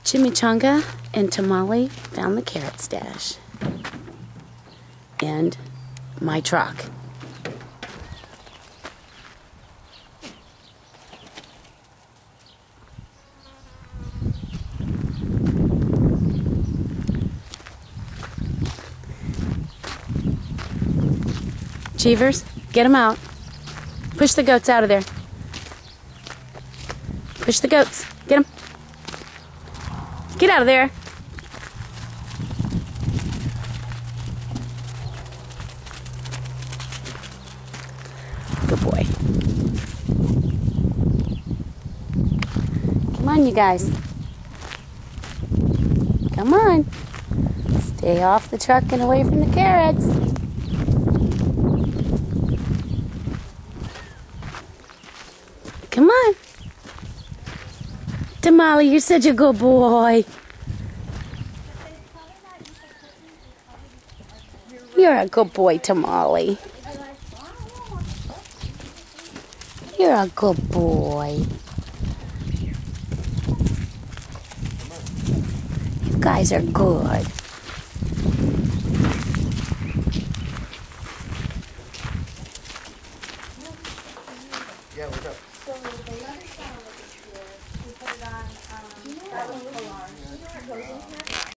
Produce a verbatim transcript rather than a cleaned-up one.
Chimi Chonga and Tamale found the carrot stash. And my truck. Cheevers, get them out. Push the goats out of there. Push the goats. Get them. Get out of there. Good boy. Come on, you guys. Come on. Stay off the truck and away from the carrots. Come on. Tamale, you're such a good boy. You're a good boy, Tamale. You're a good boy. You guys are good. Yeah, what's up? So the other side is here. We put it on um, that little alarm. It goes in here.